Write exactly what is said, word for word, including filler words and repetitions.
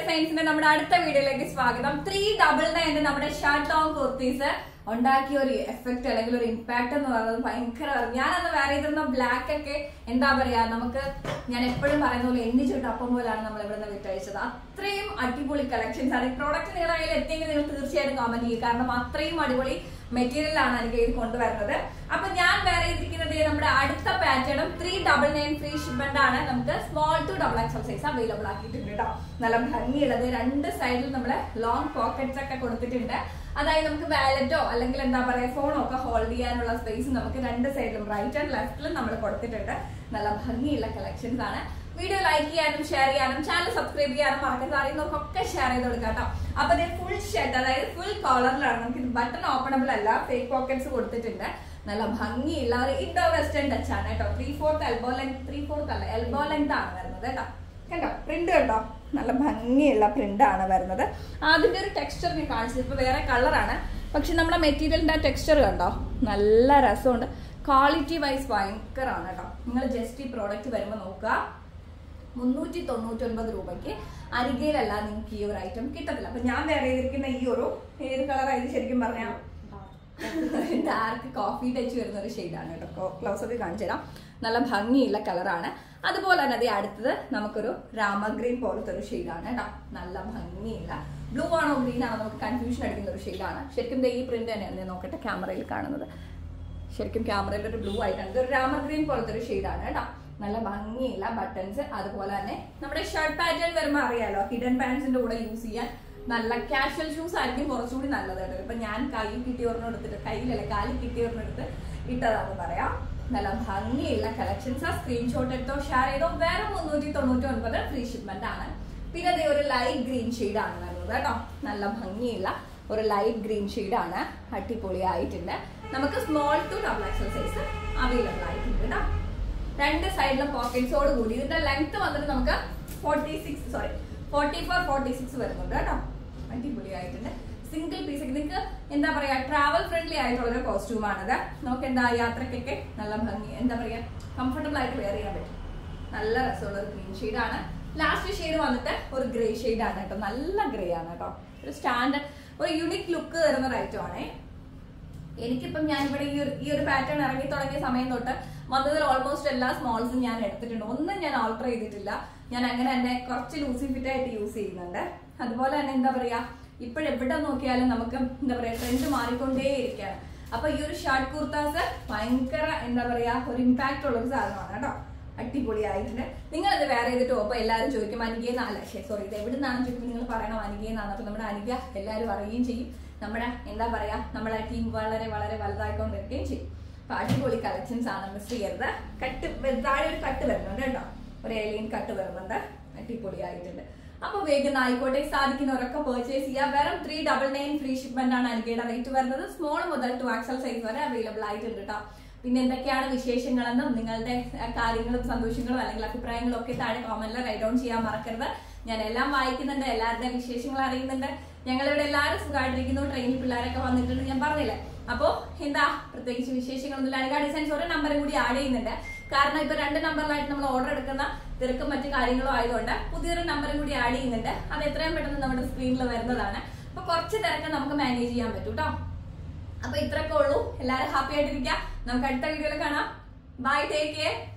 ഡിസൈൻസിന്റെ നമ്മുടെ അടുത്ത വീഡിയോയിലേക്ക് സ്വാഗതം. ത്രീ ഡബിൾ നയൻ നമ്മുടെ ഷർട്ട് ഓൺ കുർത്തീസ് ഉണ്ടാക്കിയ ഒരു എഫക്ട് അല്ലെങ്കിൽ ഒരു ഇമ്പാക്ട് എന്ന് പറയുന്നത് ഭയങ്കര. ഞാനന്ന് വേറെ ചെയ്തിരുന്ന ബ്ലാക്ക് ഒക്കെ എന്താ പറയാ, നമുക്ക് ഞാൻ എപ്പോഴും പറയുന്ന പോലെ എണ്ണി ചുട്ട് അപ്പം പോലാണ് നമ്മൾ ഇവിടെ നിന്ന് വിറ്റഴിച്ചത്. അത്രയും അടിപൊളി കളക്ഷൻസ് ആണ്. ഈ പ്രോഡക്റ്റ് നിങ്ങളുടെ കയ്യിൽ എത്തിയെങ്കിൽ നിങ്ങൾ തീർച്ചയായിട്ടും കമന്റ് ചെയ്യുക, കാരണം അത്രയും അടിപൊളി മെറ്റീരിയൽ ആണ് എനിക്ക് ഇത് കൊണ്ടുവരുന്നത്. അപ്പൊ ഞാൻ വേറെ ചെയ്തിരിക്കുന്നത് നമ്മുടെ അടുത്ത പാറ്റേണും three double nine free shipment ആണ്. നമുക്ക് small to double XL size available ആക്കിയിട്ടുണ്ട് കേട്ടോ. നല്ല ഭംഗിയുള്ളത്, രണ്ട് സൈഡിൽ നമ്മള് ലോങ് പോക്കറ്റ്സ് ഒക്കെ കൊടുത്തിട്ടുണ്ട്. അതായത് നമുക്ക് വാലറ്റോ അല്ലെങ്കിൽ എന്താ പറയാ ഫോണോ ഒക്കെ ഹോൾഡ് ചെയ്യാനുള്ള സ്പേസ് നമുക്ക് രണ്ട് സൈഡിലും റൈറ്റ് ആൻഡ് ലെഫ്റ്റിലും നമ്മൾ കൊടുത്തിട്ടുണ്ട്. നല്ല ഭംഗിയുള്ള കളക്ഷൻസ് ആണ്. വീഡിയോ ലൈക്ക് ചെയ്യാനും ഷെയർ ചെയ്യാനും ചാനൽ സബ്സ്ക്രൈബ് ചെയ്യാനും മറക്കരുത്. അറിയുന്നവർക്കൊക്കെ ഷെയർ ചെയ്ത് കൊടുക്കാം കേട്ടോ. അപ്പൊ ഇത് ഫുൾ ഷർട്ട്, അതായത് ഫുൾ കോളറിലാണ്. നമുക്ക് ഇത് ബട്ടൺ ഓപ്പണബിൾ അല്ല, ഫേക്ക് പോക്കറ്റ്സ് കൊടുത്തിട്ടുണ്ട്. നല്ല ഭംഗിയുള്ള ഒരു ഇൻഡോ വെസ്റ്റേൺ ടച്ച് ആണ് കേട്ടോ. Three fourth elbow length, three fourth അല്ല എൽബോ ലെങ്ത് ആണ് വരുന്നത് കേട്ടോ. കണ്ടോ പ്രിന്റ് കണ്ടോ, നല്ല ഭംഗിയുള്ള പ്രിന്റ് ആണ് വരുന്നത്. അതിന്റെ ഒരു ടെക്സ്ചർ ഞാൻ കാണിച്ചത് ഇപ്പൊ വേറെ കളറാണ്, പക്ഷെ നമ്മുടെ മെറ്റീരിയലിന്റെ ടെക്സ്ചർ കണ്ടോ, നല്ല രസമുണ്ട്. ക്വാളിറ്റി വൈസ് ഭയങ്കരമാണ് കേട്ടോ. നിങ്ങൾ ജസ്റ്റ് ഈ പ്രോഡക്റ്റ് വരുമ്പോൾ നോക്കുക, മുന്നൂറ്റി തൊണ്ണൂറ്റി ഒൻപത് രൂപയ്ക്ക് അരികയിലല്ല നിങ്ങൾക്ക് ഈ ഒരു ഐറ്റം കിട്ടത്തില്ല. അപ്പൊ ഞാൻ വേറെ ചെയ്തിരിക്കുന്ന ഈ ഒരു ഏത് കളറായത് ശരിക്കും പറഞ്ഞാൽ ഡാർക്ക് കോഫി ടച്ച് വരുന്ന ഒരു ഷെയ്ഡാണ് കേട്ടോ. ക്ലോസ് ഒക്കെ കാണിച്ചു തരാം. നല്ല ഭംഗിയുള്ള കളറാണ്. അതുപോലെ തന്നെ അതേ അടുത്തത് നമുക്കൊരു രാമ ഗ്രീൻ പോലത്തെ ഒരു ഷെയ്ഡാണ് കേട്ടോ. നല്ല ഭംഗിയുള്ള ബ്ലൂ ആണോ ഗ്രീൻ ആണോ നമുക്ക് കൺഫ്യൂഷൻ അടിക്കുന്ന ഒരു ഷെയ്ഡാണ്. ശരിക്കും ഈ പ്രിന്റ് തന്നെയാണ് ഞാൻ നോക്കട്ടെ ക്യാമറയിൽ കാണുന്നത്. ശരിക്കും ക്യാമറയിൽ ഒരു ബ്ലൂ ആയിട്ടാണ്. ഇതൊരു രാമ ഗ്രീൻ പോലത്തെ ഒരു ഷെയ്ഡാണ് കേട്ടോ. നല്ല ഭംഗിയുള്ള ബട്ടൺസ്. അതുപോലെ തന്നെ നമ്മുടെ ഷർട്ട് പാറ്റേൺ വരുമ്പോൾ അറിയാലോ, ഹിഡൻ പാൻസിന്റെ കൂടെ യൂസ് ചെയ്യാൻ നല്ല കാഷ്വൽ ഷൂസ് ആയിരിക്കും കുറച്ചുകൂടി നല്ലത് കേട്ടോ. ഇപ്പൊ ഞാൻ കൈ കിട്ടിയോറിന് എടുത്തിട്ട്, കയ്യിലല്ല കാലിൽ കിട്ടിയോറിന് എടുത്ത് ഇട്ടതാന്ന് പറയാം. നല്ല ഭംഗിയുള്ള കളക്ഷൻസ്. സ്ക്രീൻഷോട്ട് എടുത്തോ ഷെയർ ചെയ്തോ. വേറെ മുന്നൂറ്റി തൊണ്ണൂറ്റി ഒൻപത് ഫ്രീ ഷിപ്മെന്റ് ആണ്. പിന്നെ അതേ ഒരു ലൈറ്റ് ഗ്രീൻ ഷെയ്ഡ് ആണ് വരുന്നത് കേട്ടോ. നല്ല ഭംഗിയുള്ള ഒരു ലൈറ്റ് ഗ്രീൻ ഷെയ്ഡ് ആണ്. അടിപൊളി ആയിട്ടുണ്ട്. നമുക്ക് small to double XL size available ആയിട്ടുണ്ട് കേട്ടോ. രണ്ട് സൈഡിലും പോക്കറ്റ്സോട് കൂടി. ഇതിന്റെ ലെങ്ത് വന്നിട്ട് നമുക്ക് forty six sorry forty four forty six വരുന്നുണ്ട് കേട്ടോ. അടിപൊളി ആയിട്ടുണ്ട്. Single piece. നിങ്ങൾക്ക് എന്താ പറയാ ട്രാവൽ ഫ്രണ്ട്ലി ആയിട്ടുള്ള ഒരു കോസ്റ്റ്യൂമാണിത്. നമുക്ക് എന്താ യാത്രക്കൊക്കെ നല്ല ഭംഗി എന്താ പറയാ കംഫർട്ടബിൾ ആയിട്ട് വെയർ ചെയ്യാൻ പറ്റും. നല്ല രസമുള്ള ഒരു ഗ്രീൻ ഷെയ്ഡ് ആണ്. ലാസ്റ്റ് ഷെയ്ഡ് വന്നിട്ട് ഒരു ഗ്രേ ഷെയ്ഡ് ആണ് കേട്ടോ. നല്ല ഗ്രേ ആണ് കേട്ടോ. ഒരു സ്റ്റാൻഡേർഡ് ഒരു യുണിക് ലുക്ക് തരുന്ന ഒരു ഐറ്റം ആണേ. എനിക്കിപ്പം ഞാനിവിടെ ഈ ഒരു ഈ ഒരു പാറ്റേൺ ഇറങ്ങി തുടങ്ങിയ സമയം തൊട്ട് വന്നതിൽ ഓൾമോസ്റ്റ് എല്ലാ സ്മോൾസും ഞാൻ എടുത്തിട്ടുണ്ട്. ഒന്നും ഞാൻ ഓൾട്ടർ ചെയ്തിട്ടില്ല. ഞാൻ അങ്ങനെ തന്നെ കുറച്ച് ലൂസി ഫിറ്റ് ആയിട്ട് യൂസ് ചെയ്യുന്നുണ്ട്. അതുപോലെ തന്നെ എന്താ പറയാ ഇപ്പോഴെവിടെ നോക്കിയാലും നമുക്ക് എന്താ പറയാ ട്രെൻഡ് മാറിക്കൊണ്ടേയിരിക്കുകയാണ്. അപ്പൊ ഈ ഒരു ഷർട്ട് കുർത്താസ് ഭയങ്കര എന്താ പറയാ ഒരു ഇമ്പാക്ട് ഉള്ള ഒരു സാധനമാണ് കേട്ടോ. അടിപൊളിയായിട്ടുണ്ട്. നിങ്ങൾ ഇത് വേറെ ചെയ്തിട്ട് പോകുമ്പോൾ എല്ലാവരും ചോദിക്കും അനികയെന്നല്ല, സോറി ഇത് എവിടെ നിന്നാണ് ചോദിക്കും, നിങ്ങൾ പറയണം അനികയെന്നാണ്. അപ്പൊ നമ്മുടെ അനിക എല്ലാവരും അറിയുകയും ചെയ്യും. നമ്മുടെ എന്താ പറയാ നമ്മുടെ ടീം വളരെ വളരെ വലുതായിക്കൊണ്ടിരിക്കുകയും ചെയ്യും. അപ്പൊ അടിപൊളി കളക്ഷൻസ് ആണ്, മിസ് ചെയ്യരുത്. കട്ട് താഴെ ഒരു കട്ട് വരുന്നുണ്ട് കേട്ടോ, ഒരു ഏലിയൻ കട്ട് വരുന്നുണ്ട്. അടിപൊളിയായിട്ടുണ്ട്. അപ്പൊ വേഗം ആയിക്കോട്ടെ, സാധിക്കുന്നവരൊക്കെ പർച്ചേസ് ചെയ്യുക. വെറും three double nine free shipment ആണ് അനികയുടെ റേറ്റ് വരുന്നത്. സ്മോൾ മുതൽ ടു എക്സൽ സൈസ് വരെ അവൈലബിൾ ആയിട്ടുണ്ട് കേട്ടോ. പിന്നെ എന്തൊക്കെയാണ് വിശേഷങ്ങളെന്നും നിങ്ങളുടെ കാര്യങ്ങളും സന്തോഷങ്ങളും അല്ലെങ്കിൽ അഭിപ്രായങ്ങളും ഒക്കെ താഴെ കോമന്റിൽ റൈറ്റ് ഡൗൺ ചെയ്യാൻ മറക്കരുത്. ഞാൻ എല്ലാം വായിക്കുന്നുണ്ട്, എല്ലാവരുടെയും വിശേഷങ്ങൾ അറിയുന്നുണ്ട്. ഞങ്ങളിവിടെ എല്ലാവരും സുഖമായിട്ടിരിക്കുന്നു. ട്രെയിനിൽ പിള്ളേരൊക്കെ വന്നിട്ടുണ്ട്, ഞാൻ പറഞ്ഞില്ലേ. അപ്പോ എന്താ പ്രത്യേകിച്ച് വിശേഷങ്ങളൊന്നുമില്ല. അനിക ഡിസൈൻസ് ഒരു നമ്പറും കൂടി ആഡ് ചെയ്യുന്നുണ്ട്. കാരണം ഇപ്പൊ രണ്ട് നമ്പറിലായിട്ട് നമ്മൾ ഓർഡർ എടുക്കുന്ന തിരക്കും മറ്റു കാര്യങ്ങളും ആയതുകൊണ്ട് പുതിയൊരു നമ്പറും കൂടി ആഡ് ചെയ്യുന്നുണ്ട്. അത് എത്രയും പെട്ടെന്ന് നമ്മുടെ സ്ക്രീനിൽ വരുന്നതാണ്. അപ്പൊ കുറച്ച് തിരക്ക് നമുക്ക് മാനേജ് ചെയ്യാൻ പറ്റും കേട്ടോ. അപ്പൊ ഇത്രയൊക്കെ ഉള്ളൂ. എല്ലാവരും ഹാപ്പി ആയിട്ടിരിക്കുക. നമുക്ക് അടുത്ത വീഡിയോയിൽ കാണാം. Bye, take care.